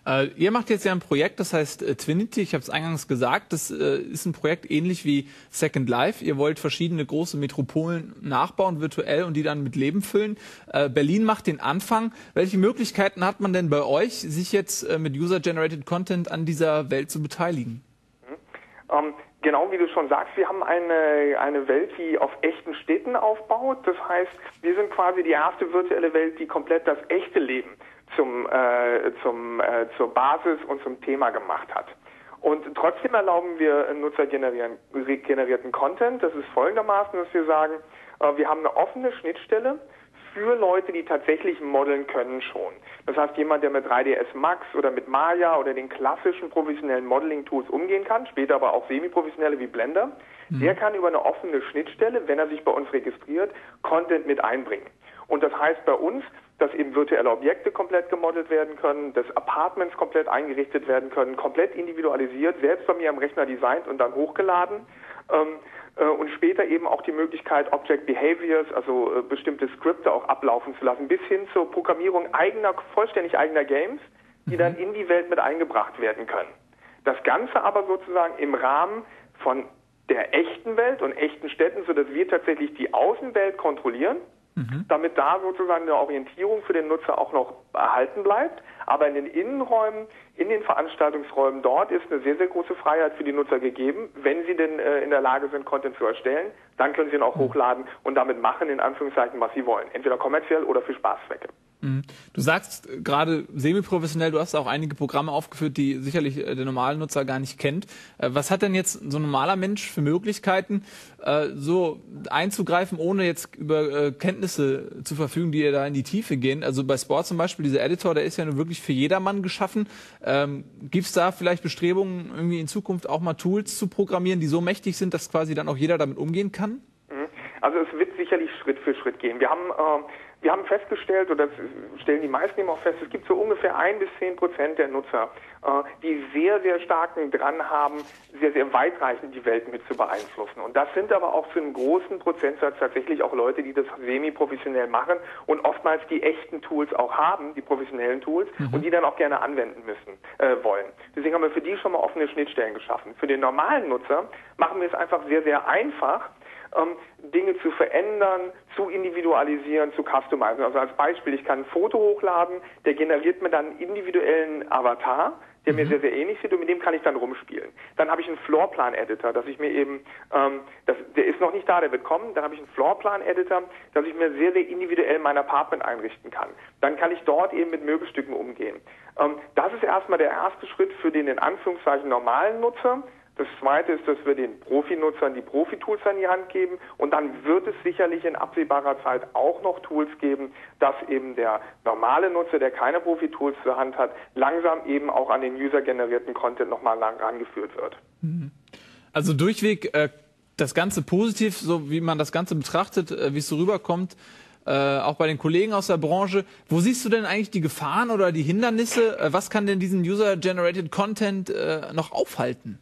Ihr macht jetzt ja ein Projekt, das heißt Twinity, ich habe es eingangs gesagt, das ist ein Projekt ähnlich wie Second Life. Ihr wollt verschiedene große Metropolen nachbauen, virtuell, und die dann mit Leben füllen. Berlin macht den Anfang. Welche Möglichkeiten hat man denn bei euch, sich jetzt mit User-Generated Content an dieser Welt zu beteiligen? Genau wie du schon sagst, wir haben eine Welt, die auf echten Städten aufbaut. Das heißt, wir sind quasi die erste virtuelle Welt, die komplett das echte Leben zur Basis und zum Thema gemacht hat. Und trotzdem erlauben wir nutzergenerierten Content. Das ist folgendermaßen, dass wir sagen, wir haben eine offene Schnittstelle für Leute, die tatsächlich modeln können schon. Das heißt, jemand, der mit 3ds Max oder mit Maya oder den klassischen professionellen Modeling-Tools umgehen kann, später aber auch semi-professionelle wie Blender, der kann über eine offene Schnittstelle, wenn er sich bei uns registriert, Content mit einbringen. Und das heißt bei uns, dass eben virtuelle Objekte komplett gemodelt werden können, dass Apartments komplett eingerichtet werden können, komplett individualisiert, selbst bei mir am Rechner designt und dann hochgeladen. Und später eben auch die Möglichkeit, Object Behaviors, also bestimmte Skripte auch ablaufen zu lassen, bis hin zur Programmierung vollständig eigener Games, die dann in die Welt mit eingebracht werden können. Das Ganze aber sozusagen im Rahmen von der echten Welt und echten Städten, sodass wir tatsächlich die Außenwelt kontrollieren, damit da sozusagen eine Orientierung für den Nutzer auch noch erhalten bleibt. Aber in den Innenräumen, in den Veranstaltungsräumen, dort ist eine sehr, sehr große Freiheit für die Nutzer gegeben. Wenn sie denn in der Lage sind, Content zu erstellen, dann können sie ihn auch hochladen und damit machen, in Anführungszeichen, was sie wollen. Entweder kommerziell oder für Spaßzwecke. Du sagst gerade semi-professionell, du hast auch einige Programme aufgeführt, die sicherlich der normale Nutzer gar nicht kennt. Was hat denn jetzt so ein normaler Mensch für Möglichkeiten, so einzugreifen, ohne jetzt über Kenntnisse zu verfügen, die da in die Tiefe gehen? Also bei Sport zum Beispiel, dieser Editor, der ist ja nun wirklich für jedermann geschaffen. Gibt es da vielleicht Bestrebungen, irgendwie in Zukunft auch mal Tools zu programmieren, die so mächtig sind, dass quasi dann auch jeder damit umgehen kann? Also es wird sicherlich Schritt für Schritt gehen. Wir haben festgestellt, oder das stellen die meisten eben auch fest, es gibt so ungefähr 1-10% der Nutzer, die sehr, sehr starken Drang haben, sehr, sehr weitreichend die Welt mit zu beeinflussen. Und das sind aber auch für einen großen Prozentsatz tatsächlich auch Leute, die das semi-professionell machen und oftmals die echten Tools auch haben, die professionellen Tools, und die dann auch gerne anwenden wollen. Deswegen haben wir für die schon mal offene Schnittstellen geschaffen. Für den normalen Nutzer machen wir es einfach sehr, sehr einfach, Dinge zu verändern, zu individualisieren, zu customizen. Also als Beispiel, ich kann ein Foto hochladen, der generiert mir dann einen individuellen Avatar, der mir sehr, sehr ähnlich sieht, und mit dem kann ich dann rumspielen. Dann habe ich einen Floorplan-Editor, dass ich mir eben, der ist noch nicht da, der wird kommen, dann habe ich einen Floorplan-Editor, dass ich mir sehr, sehr individuell mein Apartment einrichten kann. Dann kann ich dort eben mit Möbelstücken umgehen. Das ist erstmal der erste Schritt für den in Anführungszeichen normalen Nutzer. Das Zweite ist, dass wir den Profinutzern die Profi-Tools an die Hand geben, und dann wird es sicherlich in absehbarer Zeit auch noch Tools geben, dass eben der normale Nutzer, der keine Profi-Tools zur Hand hat, langsam eben auch an den user-generierten Content nochmal rangeführt wird. Also durchweg das Ganze positiv, so wie man das Ganze betrachtet, wie es so rüberkommt, auch bei den Kollegen aus der Branche. Wo siehst du denn eigentlich die Gefahren oder die Hindernisse? Was kann denn diesen User-Generated Content noch aufhalten?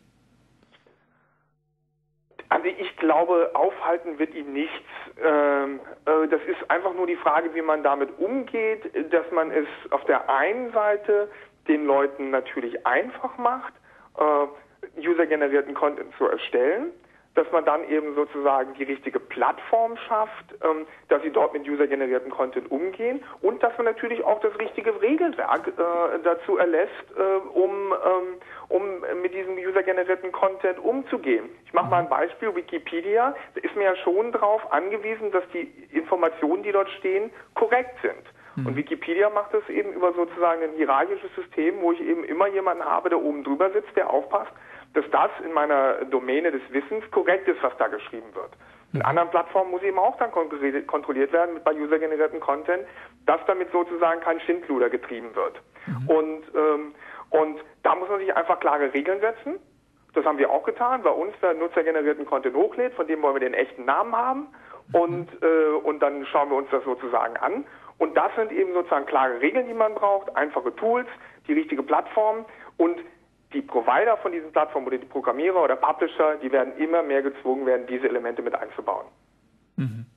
Also ich glaube, aufhalten wird ihn nichts. Das ist einfach nur die Frage, wie man damit umgeht, dass man es auf der einen Seite den Leuten natürlich einfach macht, user-generierten Content zu erstellen, dass man dann eben sozusagen die richtige Plattform schafft, dass sie dort mit user-generierten Content umgehen, und dass man natürlich auch das richtige Regelwerk dazu erlässt, um mit diesem user-generierten Content umzugehen. Ich mache mal ein Beispiel, Wikipedia, da ist mir ja schon darauf angewiesen, dass die Informationen, die dort stehen, korrekt sind. Und Wikipedia macht das eben über sozusagen ein hierarchisches System, wo ich eben immer jemanden habe, der oben drüber sitzt, der aufpasst, dass das in meiner Domäne des Wissens korrekt ist, was da geschrieben wird. In anderen Plattformen muss eben auch dann kontrolliert werden bei user-generierten Content, dass damit sozusagen kein Schindluder getrieben wird. Und da muss man sich einfach klare Regeln setzen. Das haben wir auch getan. Bei uns, der nutzergenerierten Content hochlädt, von dem wollen wir den echten Namen haben, und dann schauen wir uns das sozusagen an. Und das sind eben sozusagen klare Regeln, die man braucht, einfache Tools, die richtige Plattform, und die Provider von diesen Plattformen oder die Programmierer oder Publisher, die werden immer mehr gezwungen werden, diese Elemente mit einzubauen.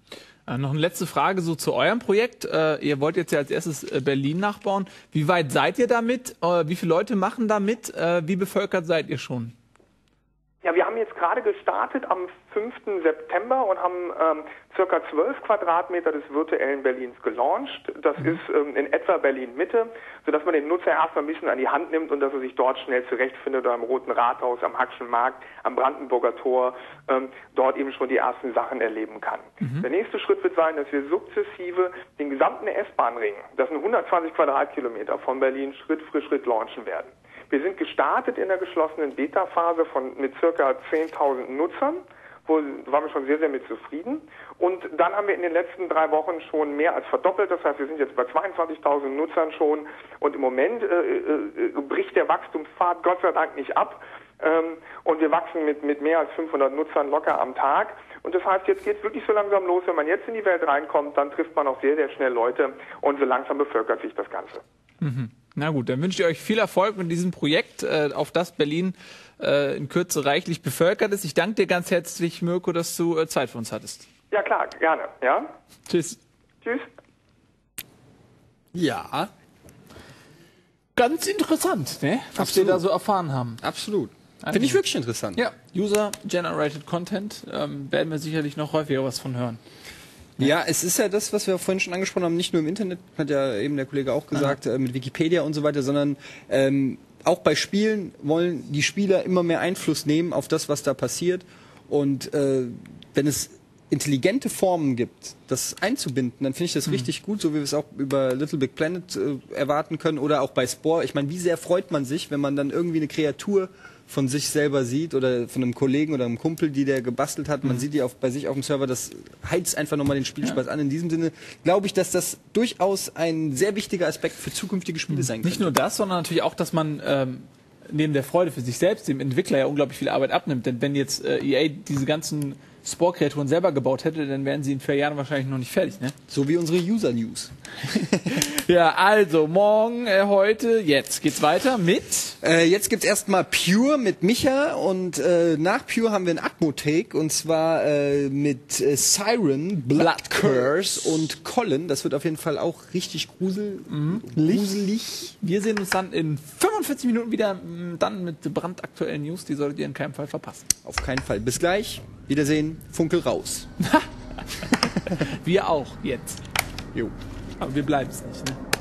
Noch eine letzte Frage so zu eurem Projekt. Ihr wollt jetzt ja als erstes Berlin nachbauen. Wie weit seid ihr damit? Wie viele Leute machen da mit? Wie bevölkert seid ihr schon? Ja, wir haben jetzt gerade gestartet am 5. September und haben circa 12 Quadratmeter des virtuellen Berlins gelauncht. Das ist in etwa Berlin-Mitte, sodass man den Nutzer erstmal ein bisschen an die Hand nimmt und dass er sich dort schnell zurechtfindet, am Roten Rathaus, am Hackschen Markt, am Brandenburger Tor, dort eben schon die ersten Sachen erleben kann. Der nächste Schritt wird sein, dass wir sukzessive den gesamten S-Bahn-Ring, das sind 120 Quadratkilometer von Berlin, Schritt für Schritt launchen werden. Wir sind gestartet in der geschlossenen Beta-Phase mit circa 10.000 Nutzern, da waren wir schon sehr, sehr mit zufrieden. Und dann haben wir in den letzten 3 Wochen schon mehr als verdoppelt. Das heißt, wir sind jetzt bei 22.000 Nutzern schon. Und im Moment bricht der Wachstumspfad Gott sei Dank nicht ab. Und wir wachsen mit mehr als 500 Nutzern locker am Tag. Und das heißt, jetzt geht es wirklich so langsam los. Wenn man jetzt in die Welt reinkommt, dann trifft man auch sehr, sehr schnell Leute. Und so langsam bevölkert sich das Ganze. Na gut, dann wünsche ich euch viel Erfolg mit diesem Projekt, auf das Berlin in Kürze reichlich bevölkert ist. Ich danke dir ganz herzlich, Mirko, dass du Zeit für uns hattest. Ja klar, gerne. Ja? Tschüss. Tschüss. Ja. Ganz interessant, ne? Was wir da so erfahren haben. Absolut. Finde ich wirklich interessant. Ja, User-Generated Content, werden wir sicherlich noch häufiger was von hören. Ja, es ist ja das, was wir vorhin schon angesprochen haben, nicht nur im Internet, hat ja eben der Kollege auch gesagt, mit Wikipedia und so weiter, sondern auch bei Spielen wollen die Spieler immer mehr Einfluss nehmen auf das, was da passiert. Und wenn es intelligente Formen gibt, das einzubinden, dann finde ich das richtig gut, so wie wir es auch über Little Big Planet erwarten können oder auch bei Spore. Ich meine, wie sehr freut man sich, wenn man dann irgendwie eine Kreatur von sich selber sieht oder von einem Kollegen oder einem Kumpel, die der gebastelt hat. Man sieht die bei sich auf dem Server, das heizt einfach nochmal den Spielspaß an. In diesem Sinne glaube ich, dass das durchaus ein sehr wichtiger Aspekt für zukünftige Spiele sein könnte. Nicht nur das, sondern natürlich auch, dass man neben der Freude für sich selbst dem Entwickler ja unglaublich viel Arbeit abnimmt. Denn wenn jetzt EA diese ganzen Spore-Kreaturen selber gebaut hätte, dann wären sie in 4 Jahren wahrscheinlich noch nicht fertig, ne? So wie unsere User-News. Ja, also morgen, heute, jetzt geht's weiter mit... Jetzt gibt's erstmal Pure mit Micha und nach Pure haben wir ein Atmo-Take und zwar mit Siren, Blood Curse und Colin. Das wird auf jeden Fall auch richtig gruselig. Wir sehen uns dann in 45 Minuten wieder, dann mit brandaktuellen News, die solltet ihr in keinem Fall verpassen. Auf keinen Fall. Bis gleich. Wiedersehen. Funkel raus. Wir auch, jetzt. Jo. Aber wir bleiben es nicht, ne?